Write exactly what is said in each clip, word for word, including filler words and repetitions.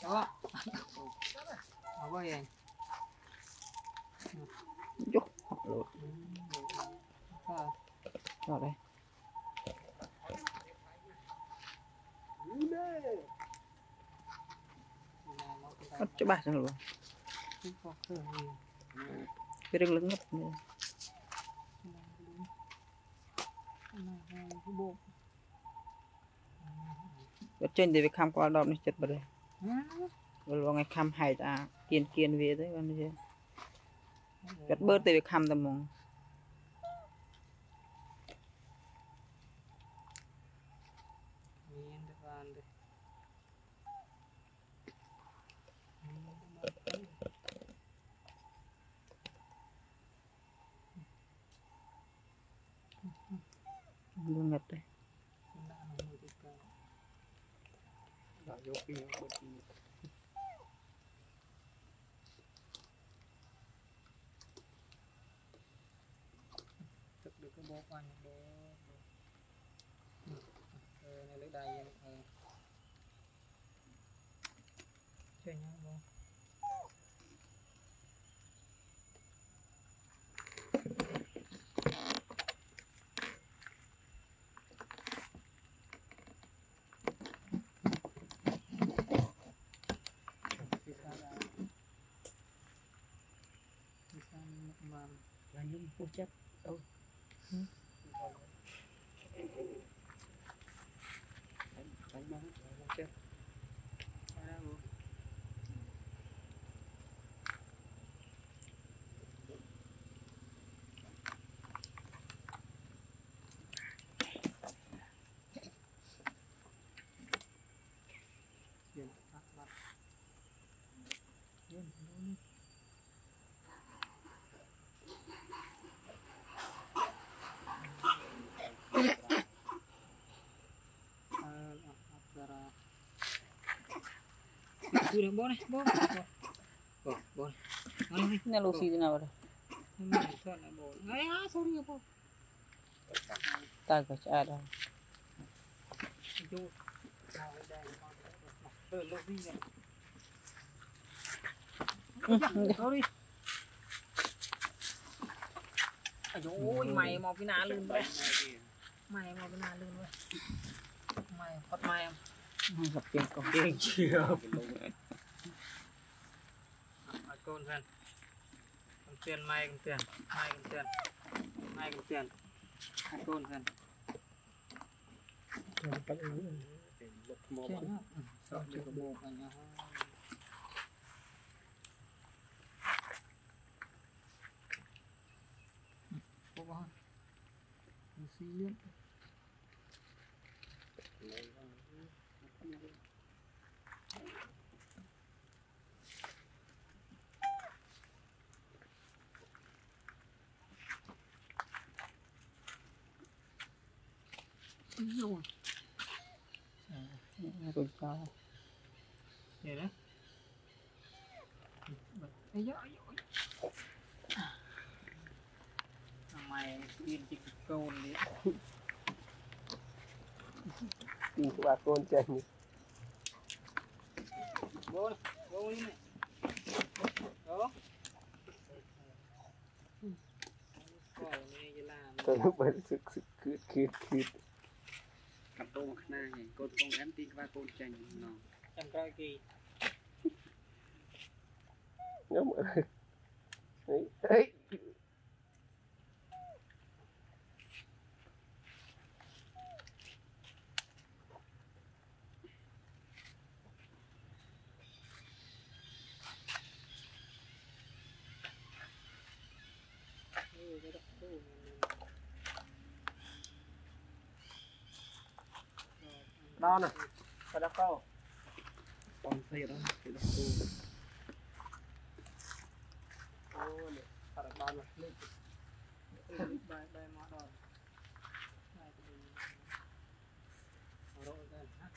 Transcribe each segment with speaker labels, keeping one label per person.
Speaker 1: đó ở đây anh
Speaker 2: chút lột vào đây cắt cho bà xong rồi cái rừng lớn ngấp nữa ở trên thì việc khám qua đọc này chật vào đây rồi ngày khám hay ta kiên kiên về đấy con này cắt bớt thì việc khám tầm mong luôn ngập đây
Speaker 1: thực được cái bố qua nhà bố này lấy đây chơi nhau bố
Speaker 2: là những vô chất đâu đánh bóng vô chất
Speaker 1: Sudah boleh, boleh, boleh, boleh. Mana
Speaker 2: ini Lucie thế nào rồi?
Speaker 1: Ayah, sorry apa?
Speaker 2: Ta có cha đâu.
Speaker 1: Sorry. Ôi mày mau cái nào luôn vậy? Mày mau cái nào luôn vậy? Mày phát mày em.
Speaker 2: Mày gặp tiền con
Speaker 1: tiền chưa? Con thân, con tiền mai con tiền, mai con tiền, mai con tiền, hai con thân. Sợ được cái bộ này nha. Có bao? Lucie liên. Rồi.
Speaker 2: Rồi sao?
Speaker 1: Vậy đó. Ây da, mày điên chỉ câu đi.
Speaker 2: Đi của bà con chơi.
Speaker 1: Vô đi, vô đi này. Đó.
Speaker 2: Tôi lúc ấy sự sự cứ cứ cứ
Speaker 3: cặp tô một na này cô con em tin qua cô chành nó
Speaker 1: em coi kì
Speaker 2: nhớ ấy ấy
Speaker 1: đó nè, phải đặt câu,
Speaker 3: con xe đó thì đó cô
Speaker 1: ô nè, phải đặt đòn này, lên, bài bài mỏ đòn, bài cái gì, rồi đây, ha,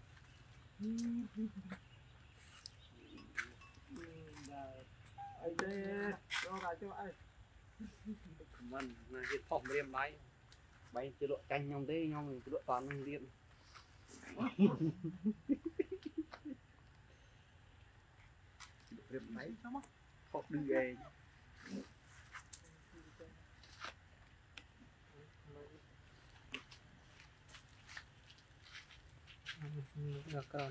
Speaker 1: ai đây, cho cái cho ai,
Speaker 3: mình là hiện phòng riêng bay bay chế độ canh nhau thế nhau mình chế độ toàn riêng việc máy sao mà học đi về
Speaker 1: được rồi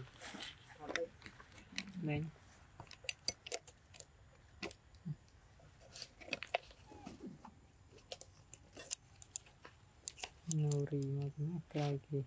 Speaker 1: mình nori mà cũng cay kì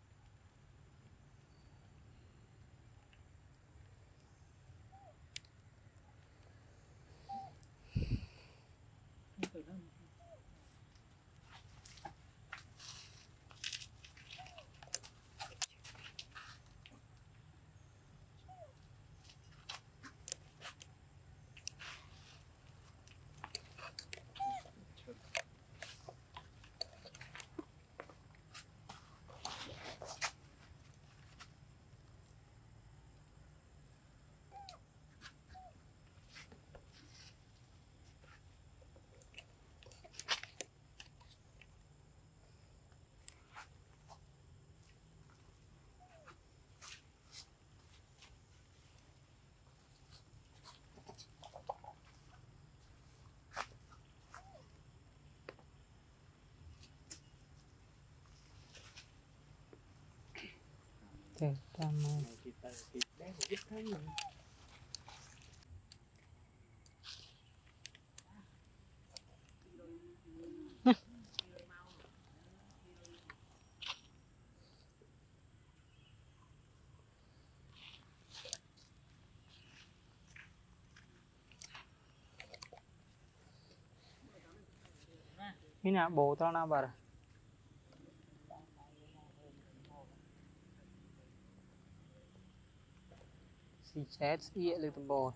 Speaker 1: ta mà
Speaker 3: kita kita biết thấy rồi
Speaker 1: ini nak botol na bar si chat iya le bot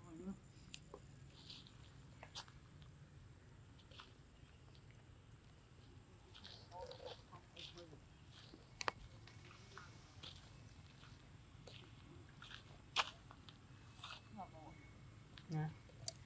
Speaker 1: nè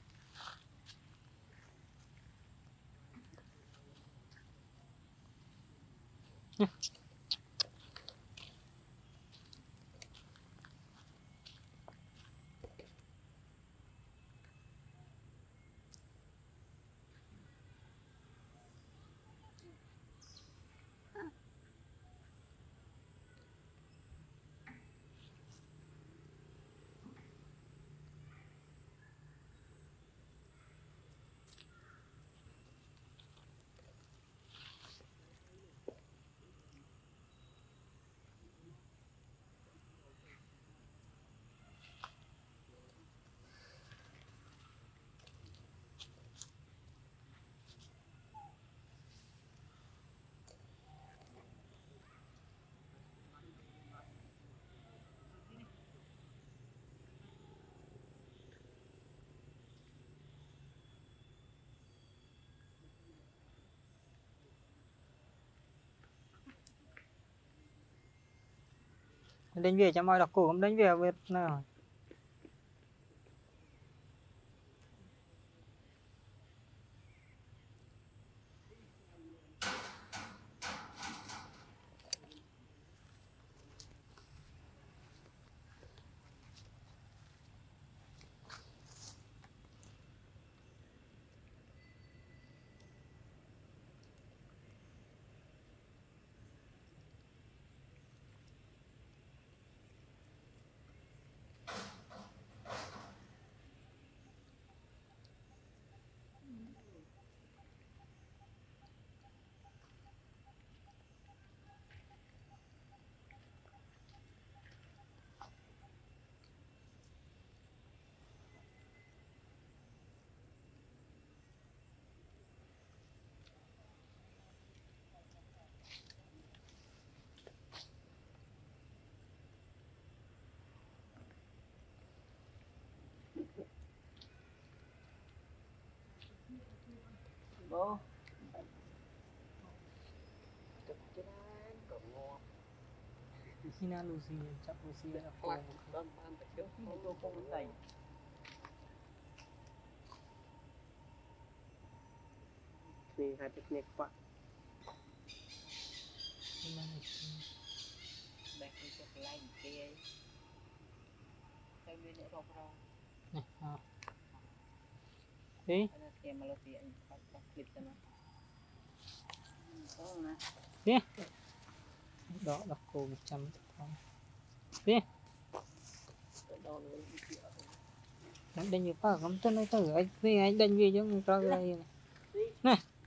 Speaker 1: đánh về cho mọi đặc cổ cũng đánh về Việt nào
Speaker 3: bố
Speaker 1: khi nào Lucie chắc Lucie đã khô
Speaker 3: đâm ăn phải trước khi tôi không tay thì hai technique quá
Speaker 2: đây cái cái line kia đây bên nữa không không
Speaker 1: Này, à. Tí.
Speaker 2: Cái mà Lucie anh phải phải clip cho nó. Đó nè.
Speaker 1: Tí. Đó đọc cô một trăm con. Tí. Đánh đánh như phá không tên nói từ anh vì anh đánh vì chứ không cho cái này. Nè.